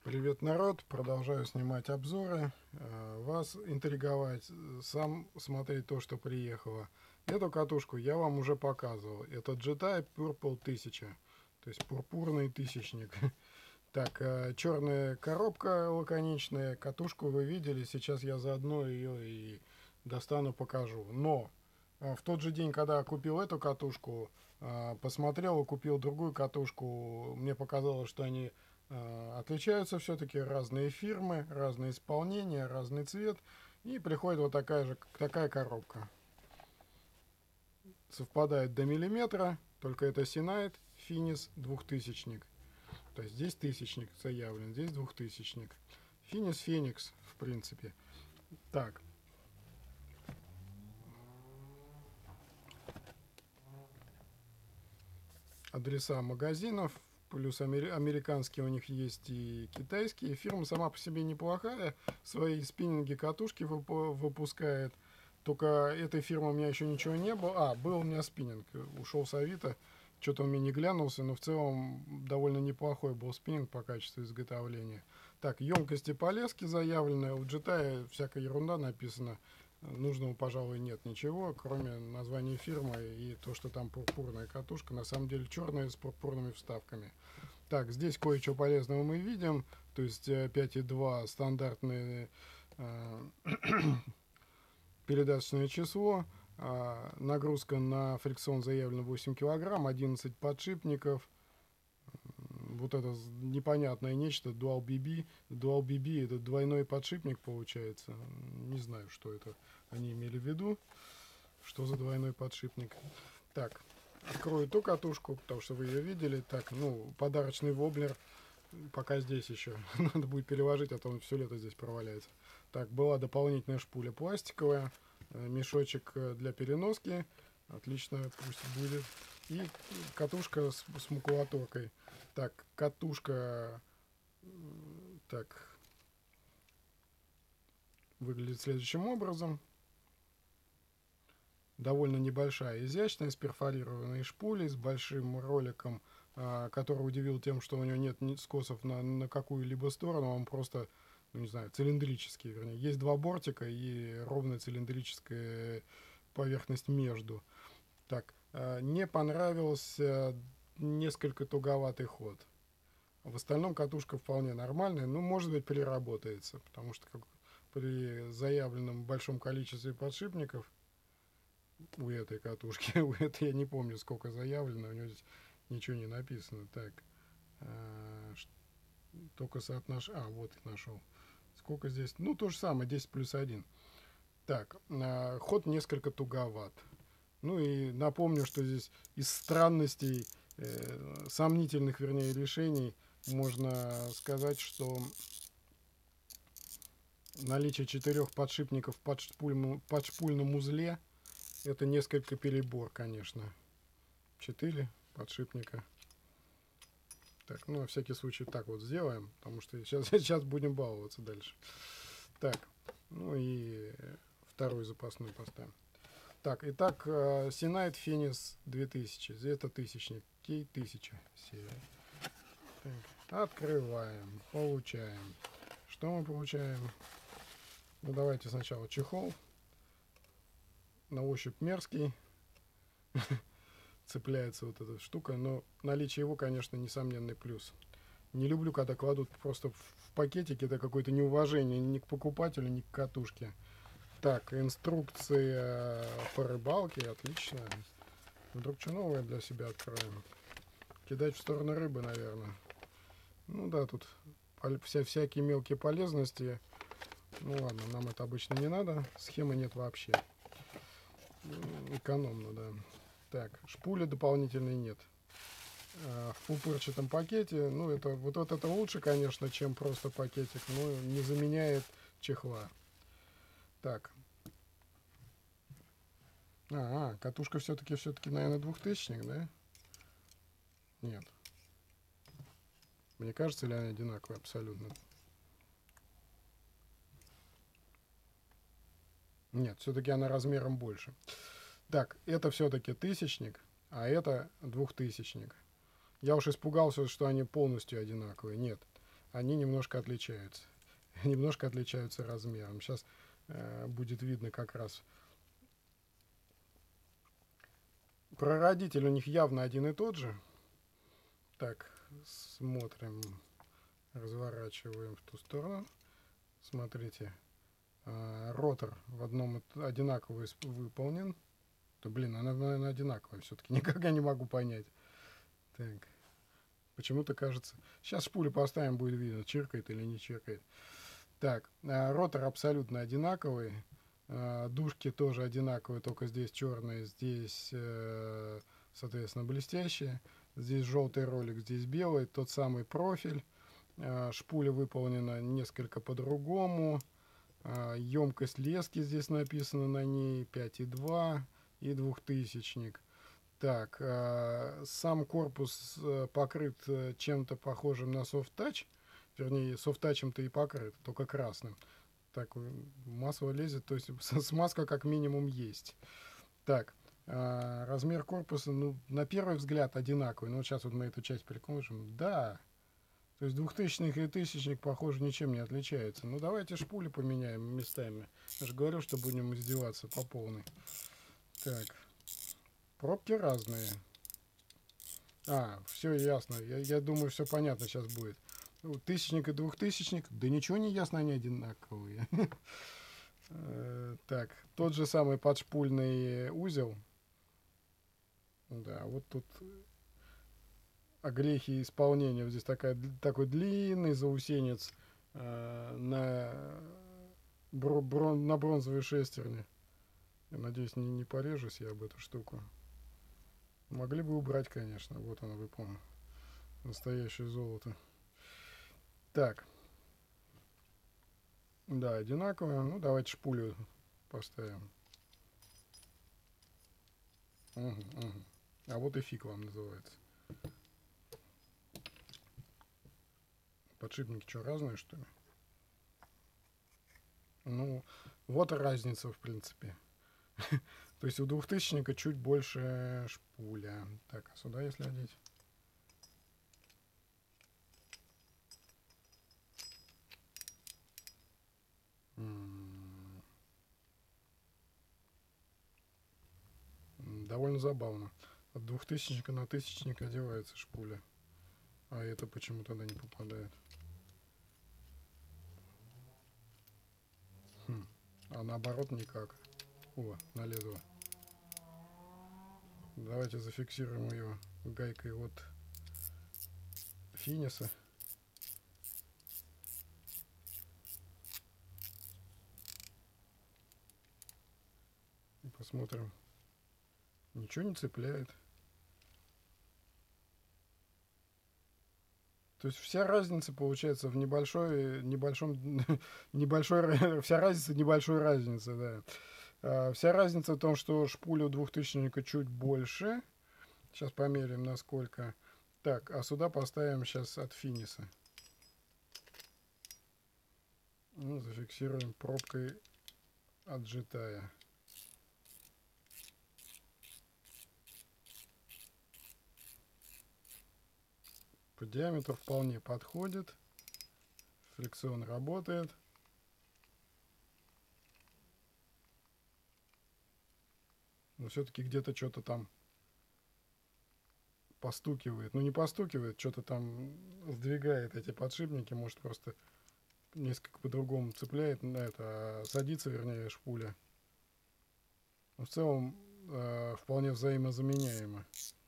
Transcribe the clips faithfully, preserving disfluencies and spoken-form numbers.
Привет, народ! Продолжаю снимать обзоры, э, вас интриговать, э, сам смотреть то, что приехало. Эту катушку я вам уже показывал. Это Джетай Purple тысяча, то есть пурпурный тысячник. Так, э, черная коробка лаконичная, катушку вы видели, сейчас я заодно ее и достану, покажу. Но э, в тот же день, когда купил эту катушку, э, посмотрел и купил другую катушку, мне показалось, что они э, отличаются все-таки, разные фирмы, разные исполнения, разный цвет, и приходит вот такая же, такая коробка. Совпадает до миллиметра, только это Sennheiser Finis двухтысячник. То есть здесь тысячник заявлен, здесь двухтысячник. Finis Phoenix, в принципе. Так. Адреса магазинов, плюс амери- американские у них есть и китайские. Фирма сама по себе неплохая, свои спиннинги, катушки выпу- выпускает. Только этой фирмы у меня еще ничего не было. А, был у меня спиннинг, ушел с Авито. Что-то он мне не глянулся, но в целом довольно неплохой был спиннинг по качеству изготовления. Так, емкости полезки заявлены. У Джетая всякая ерунда написана. Нужного, пожалуй, нет ничего, кроме названия фирмы и то, что там пурпурная катушка. На самом деле черная с пурпурными вставками. Так, здесь кое-что полезного мы видим. То есть пять и два стандартное э, передаточное число. Э, нагрузка на фрикцион заявлена восемь килограмм, одиннадцать подшипников. Вот это непонятное нечто, Dual би би. Dual би би это двойной подшипник получается. Не знаю, что это они имели в виду. Что за двойной подшипник? Так, открою ту катушку, потому что вы ее видели. Так, ну, подарочный воблер пока здесь еще. Надо будет переложить, а то он все лето здесь проваляется. Так, была дополнительная шпуля пластиковая. Мешочек для переноски. Отлично, пусть будет. И катушка с, с макулатуркой. Так, катушка так выглядит следующим образом. Довольно небольшая, изящная, с перфорированной шпулей, с большим роликом, а, который удивил тем, что у него нет скосов на, на какую-либо сторону, он просто, ну, не знаю, цилиндрический, вернее. Есть два бортика и ровная цилиндрическая поверхность между. Так, а, не понравился несколько туговатый ход. В остальном катушка вполне нормальная, ну, может быть, переработается, потому что как при заявленном большом количестве подшипников у этой катушки, у этой я не помню, сколько заявлено, у него здесь ничего не написано. Так, а, только соотношение, а, вот нашел. Сколько здесь? Ну, то же самое, десять плюс один. Так, а, ход несколько туговат. Ну и напомню, что здесь из странностей, э, сомнительных, вернее, решений, можно сказать, что наличие четырех подшипников в подшпульном, подшпульном узле это несколько перебор, конечно. Четыре подшипника. Так, ну, на всякий случай так вот сделаем, потому что сейчас, сейчас будем баловаться дальше. Так, ну и второй запасной поставим. Так, итак, Sennheiser Finis две тысячи. Это тысячник. Кей тысяча серия. Так, открываем, получаем. Что мы получаем? Ну, давайте сначала чехол. На ощупь мерзкий. Цепляется вот эта штука, но наличие его, конечно, несомненный плюс. Не люблю, когда кладут просто в пакетики, это какое-то неуважение ни к покупателю, ни к катушке. Так, инструкция по рыбалке, отлично. Вдруг что новое для себя откроем. Кидать в сторону рыбы, наверное. Ну да, тут вся, всякие мелкие полезности. Ну ладно, нам это обычно не надо. Схемы нет вообще. Экономно, да. Так, шпули дополнительной нет. В пупырчатом пакете, ну это вот, вот это лучше, конечно, чем просто пакетик, но не заменяет чехла. Так. А, а катушка все-таки, все-таки, наверное, двухтысячник, да? Нет. Мне кажется, или они одинаковые абсолютно? Нет, все-таки она размером больше. Так, это все-таки тысячник, а это двухтысячник. Я уж испугался, что они полностью одинаковые. Нет. они немножко отличаются. Немножко отличаются размером. Сейчас э, будет видно как раз. Прародитель у них явно один и тот же. Так, смотрим, разворачиваем в ту сторону. Смотрите, э, ротор в одном одинаково выполнен. То, блин, она, наверное, одинаковая все-таки. Никак я не могу понять. Так, почему-то кажется... Сейчас шпулю поставим, будет видно, чиркает или не чиркает. Так, э, ротор абсолютно одинаковый. Э, дужки тоже одинаковые, только здесь черные, здесь, э, соответственно, блестящие. Здесь желтый ролик, здесь белый. Тот самый профиль. Э, шпуля выполнена несколько по-другому. Э, емкость лески здесь написана на ней пять и два и двухтысячник. Так, э, сам корпус э, покрыт э, чем-то похожим на Soft Touch. Вернее, софт-тачем-то и покрыт, только красным. Так, масло лезет, то есть смазка как минимум есть. Так, э, размер корпуса, ну, на первый взгляд одинаковый. Ну, вот сейчас вот мы эту часть прикрутим. Да, то есть двухтысячник и тысячник, похоже, ничем не отличаются. Ну, давайте шпули поменяем местами. Я же говорил, что будем издеваться по полной. Так, пробки разные. А, все ясно. Я, я думаю, все понятно сейчас будет. Тысячник и двухтысячник. Да ничего не ясно, они одинаковые. Так, тот же самый подшпульный узел. Да, вот тут огрехи исполнения. Вот здесь такая, такой длинный заусенец на, брон, на бронзовой шестерне. Я надеюсь, не, не порежусь я об эту штуку. Могли бы убрать, конечно. Вот оно, выполнено. Настоящее золото. Так. Да, одинаково. Ну, давайте шпулю поставим. Угу, угу. А вот и фиг вам называется. Подшипники что, разные, что ли? Ну, вот и разница, в принципе. То есть у двухтысячника чуть больше шпуля. Так, а сюда если одеть? Довольно забавно. От двухтысячника на тысячник одевается шпуля. А это почему тогда не попадает? Хм. А наоборот никак. О, налезла. Давайте зафиксируем ее гайкой от финиса. И посмотрим. Ничего не цепляет. То есть вся разница получается в небольшой, небольшом, небольшой, вся разница небольшой разницы, да. А, вся разница в том, что шпуля у двухтысячника чуть больше. Сейчас померяем насколько. Так, а сюда поставим сейчас от финиса. Ну, зафиксируем пробкой от джитая. По диаметру вполне подходит. Фрикцион работает. Но все-таки где-то что-то там постукивает. Ну не постукивает, что-то там сдвигает эти подшипники. Может просто несколько по-другому цепляет на это, а садится, вернее, шпуля. Но в целом э, вполне взаимозаменяемо.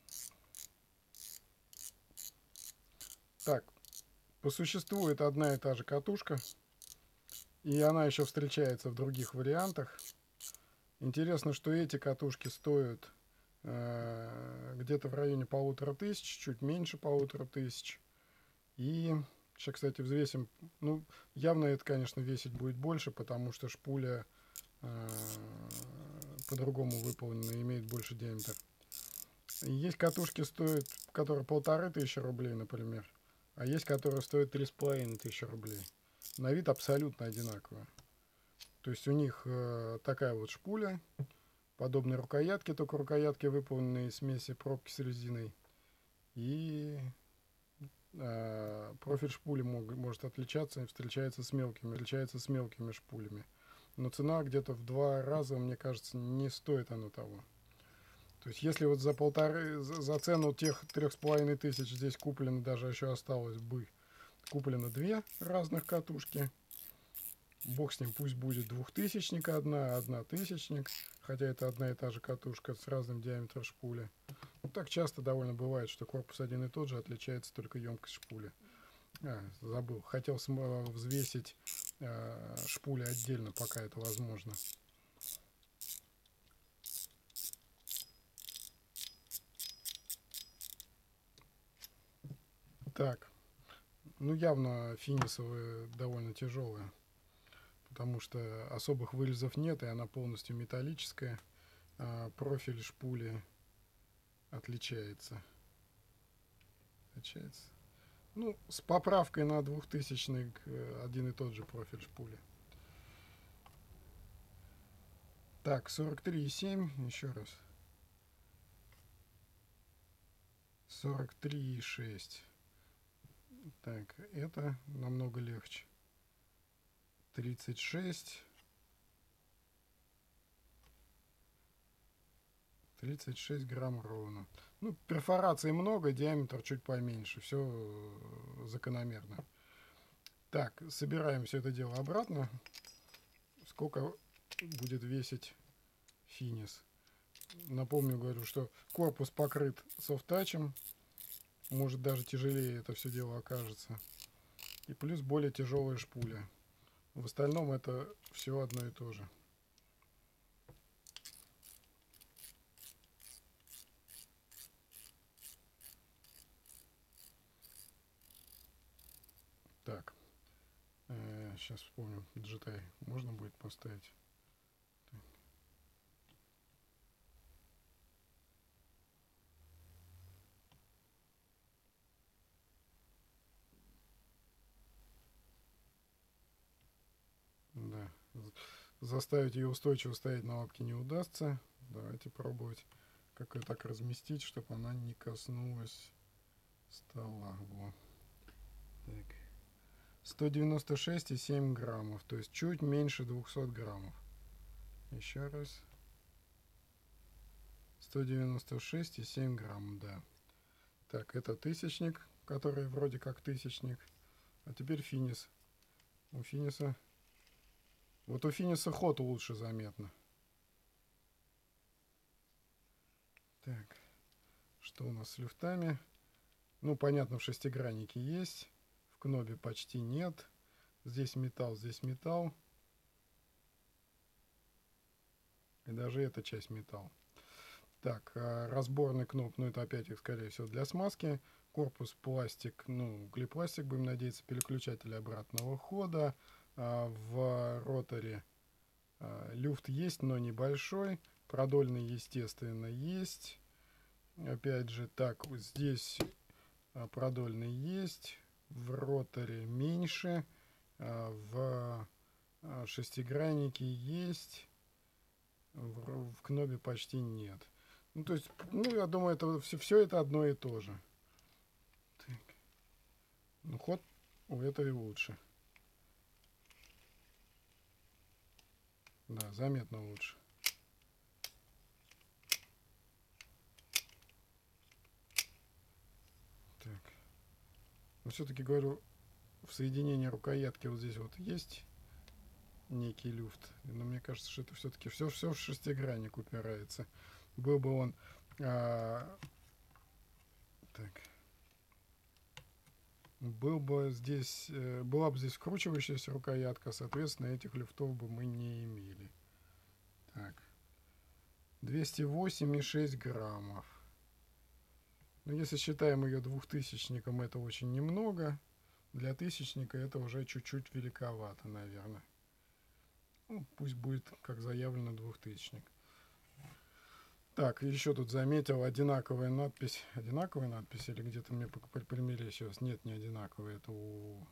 Так, по существу это одна и та же катушка. И она еще встречается в других вариантах. Интересно, что эти катушки стоят э, где-то в районе полутора тысяч, чуть меньше полутора тысяч. И сейчас, кстати, взвесим. Ну, явно это, конечно, весить будет больше, потому что шпуля э, по-другому выполнена, имеет больше диаметр. И есть катушки, стоят, которые полторы тысячи рублей, например. А есть, которые стоят три с половиной тысячи рублей. На вид абсолютно одинаково. То есть у них э, такая вот шпуля, подобные рукоятки, только рукоятки выполнены из смеси пробки с резиной. И э, профиль шпули мог, может отличаться и встречается с мелкими, встречается с мелкими шпулями. Но цена где-то в два раза, мне кажется, не стоит оно того. То есть если вот за полторы, за, за цену тех трех с половиной тысяч здесь куплено, даже еще осталось бы, куплено две разных катушки. Бог с ним, пусть будет двухтысячник одна, одна тысячник, хотя это одна и та же катушка с разным диаметром шпули. Ну, так часто довольно бывает, что корпус один и тот же, отличается только емкость шпули. А, забыл, хотел взвесить э, шпули отдельно, пока это возможно. Так, ну явно финисовые довольно тяжелые, потому что особых вылезов нет, и она полностью металлическая. А профиль шпули отличается. Отличается. Ну, с поправкой на двухтысячный один и тот же профиль шпули. Так, сорок три и семь, еще раз. сорок три и шесть. Так, это намного легче. тридцать шесть. тридцать шесть грамм ровно. Ну, перфораций много, диаметр чуть поменьше. Все закономерно. Так, собираем все это дело обратно. Сколько будет весить финис? Напомню, говорю, что корпус покрыт софт-тачем. Может, даже тяжелее это все дело окажется. И плюс более тяжелая шпуля. В остальном это все одно и то же. Так. Э, сейчас вспомню. джи ти ай можно будет поставить? Так. Да. Заставить ее устойчиво стоять на лапке не удастся. Давайте пробовать, как ее так разместить, чтобы она не коснулась стола. Во. Так. сто девяносто шесть и семь граммов, то есть чуть меньше двухсот граммов. Еще раз. сто девяносто шесть и семь грамм, да. Так, это тысячник, который вроде как тысячник. А теперь финис. У финиса... Вот у финиса ход лучше заметно. Так, что у нас с люфтами? Ну, понятно, в шестиграннике есть. В кнобе почти нет. Здесь металл, здесь металл. И даже эта часть металл. Так, разборный кноп, ну это опять, скорее всего, для смазки. Корпус пластик, ну, углепластик, будем надеяться, переключатели обратного хода. В роторе люфт есть, но небольшой. Продольный, естественно, есть. Опять же, так, вот здесь продольный есть. В роторе меньше. В шестиграннике есть. В, в кнобе почти нет. Ну, то есть, ну, я думаю, это все, все это одно и то же. Так. Ну, ход у этой лучше. Да, заметно лучше. Так. Но все-таки говорю, в соединении рукоятки вот здесь вот есть некий люфт. Но мне кажется, что это все-таки все, все в шестигранник упирается. Был бы он... А, так. Был бы здесь, была бы здесь вкручивающаяся рукоятка, соответственно, этих люфтов бы мы не имели. Так. двести восемь и шесть граммов. Но если считаем ее двухтысячником, это очень немного. Для тысячника это уже чуть-чуть великовато, наверное. Ну, пусть будет, как заявлено, двухтысячник. Так, еще тут заметил одинаковая надпись. Одинаковая надпись или где-то мне примерещилось? Нет, не одинаковая. Это у,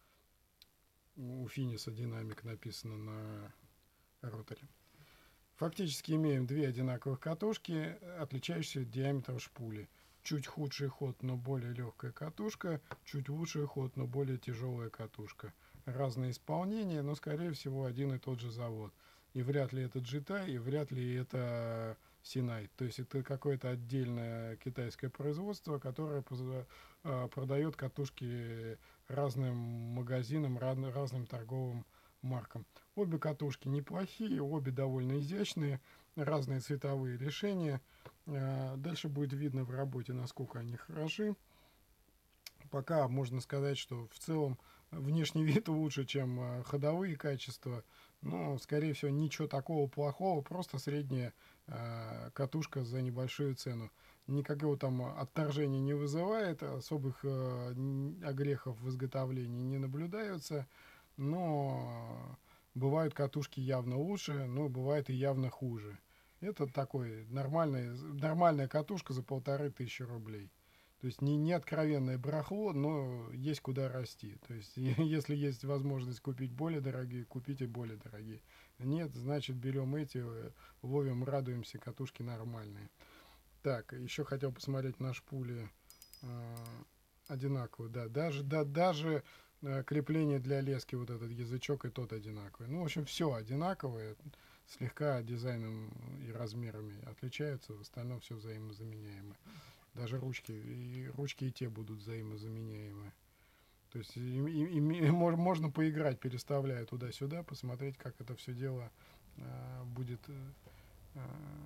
у финиса динамик написано на роторе. Фактически имеем две одинаковых катушки, отличающиеся диаметром шпули. чуть худший ход, но более легкая катушка, чуть лучший ход, но более тяжелая катушка. Разные исполнения, но, скорее всего, один и тот же завод. И вряд ли это Джитай, и вряд ли это Синай. То есть это какое-то отдельное китайское производство, которое продает катушки разным магазинам, разным торговым маркам. Обе катушки неплохие, обе довольно изящные, разные цветовые решения. Дальше будет видно в работе, насколько они хороши. Пока можно сказать, что в целом внешний вид лучше, чем ходовые качества. Но, скорее всего, ничего такого плохого, просто средняя катушка за небольшую цену. Никакого там отторжения не вызывает, особых огрехов в изготовлении не наблюдаются. Но бывают катушки явно лучше, но бывает и явно хуже. Это такой нормальная, нормальная катушка за полторы тысячи рублей. То есть не, не откровенное барахло, но есть куда расти. То есть если есть возможность купить более дорогие, купите более дорогие. Нет, значит берем эти, ловим, радуемся, катушки нормальные. Так, еще хотел посмотреть на шпули э, одинаковые. Да, даже, да, даже э, крепление для лески, вот этот язычок и тот одинаковый. Ну, в общем, все одинаковое. Слегка дизайном и размерами отличаются, в остальном все взаимозаменяемо. Даже ручки и ручки и те будут взаимозаменяемы. То есть и, и, и, можно поиграть, переставляя туда-сюда, посмотреть, как это все дело э, будет э,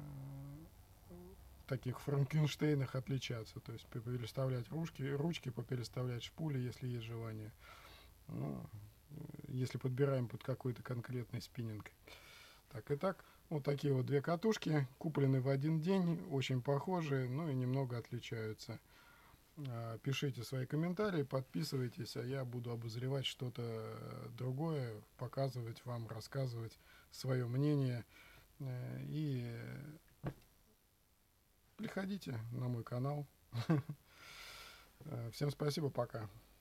в таких франкенштейнах отличаться. То есть переставлять ручки, ручки, попереставлять шпули, если есть желание. Ну, если подбираем под какой-то конкретный спиннинг. Так и так, вот такие вот две катушки, куплены в один день, очень похожие, ну и немного отличаются. Пишите свои комментарии, подписывайтесь, а я буду обозревать что-то другое, показывать вам, рассказывать свое мнение. И приходите на мой канал. Всем спасибо, пока.